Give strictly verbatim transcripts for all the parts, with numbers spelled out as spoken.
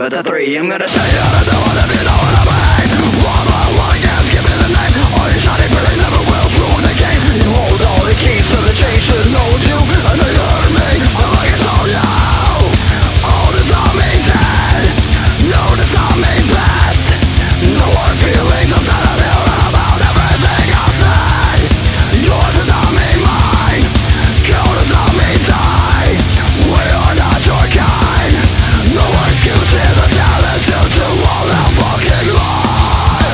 Give it a three, I'm gonna show you how to do it if you know what I mean. One by one again, give me the name. All your shiny pretty never wills ruin the game. You hold all the keys to the chain, should've known you. I know you heard me, but like I told you. Oh, does not mean dead. No, does not mean best. No hard feelings, I'm tired of hearing about everything I said. Yours does not mean mine. Kill does not mean die. We are not your kind. No excuses, I'm telling you to all that fucking lie.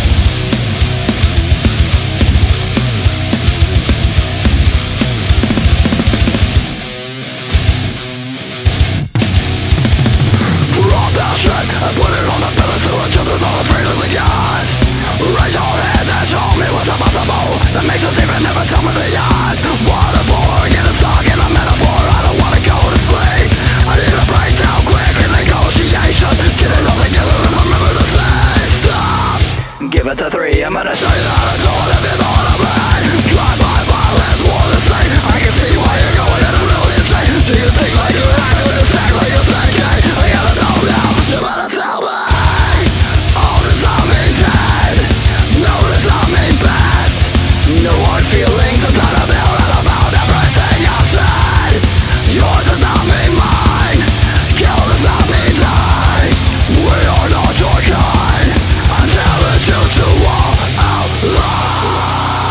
Drop that shit and put it on the pedestal and children all afraid of the gods. Raise your hands and show me what's impossible. That makes us even never tell me the odds. What a bore, getting stuck in a metaphor. I don't wanna go to sleep. I need a breakdown quick in negotiation. Get it all together and remember to say stop. Give it to three, I'm gonna show you how to do it if you know what I mean. Drive by violence, war the same. I can see why you're going in a really insane. Do you think like you act with this act like you're thinking? I gotta know now, you better tell me. Oh, does not mean dead. No, does not mean best. No hard feelings, I'm tired of hearing about everything I've said. Yours does not mean mine. Kill does not mean die. We are not your kind. I'm telling you to all out loud.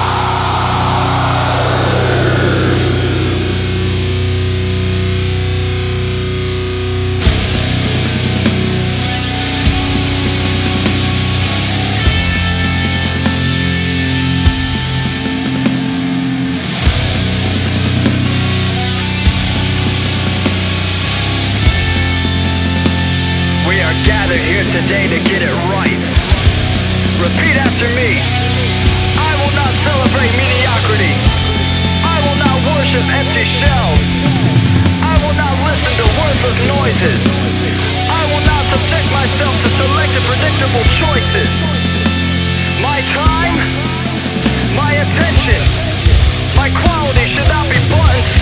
We are gathered here today to get it right. Repeat after me. I will not celebrate mediocrity. I will not worship empty shells. I will not listen to worthless noises. I will not subject myself to selective predictable choices. My time, my attention, my quality should not be bought and